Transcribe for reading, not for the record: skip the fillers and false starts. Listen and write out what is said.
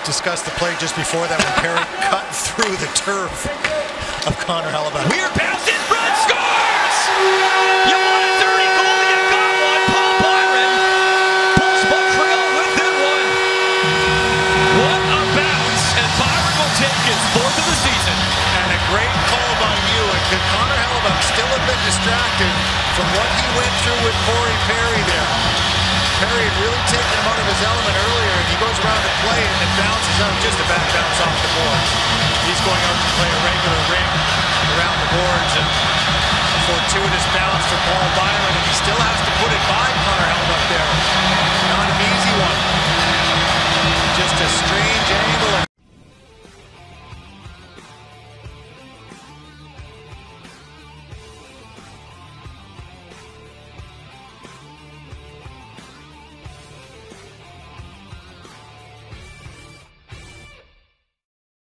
Discussed the play just before that when Perry cut through the turf of Connor Hellebuyck. Weird bounce in front, scores! You want a dirty goal, you got one. Paul Byron pulls Montreal within one. What a bounce, and Byron will take his fourth of the season. And a great call by you. And could Connor Hellebuyck still have been distracted from what he went through with Corey Perry there? Perry had really taken him out of his element earlier, and he goes around to play and it bounces out, just a bad bounce off the boards. He's going out to play a regular ring around the boards, and a fortuitous bounce for Paul Byron, and he still has to put it by Connor Hellebuyck.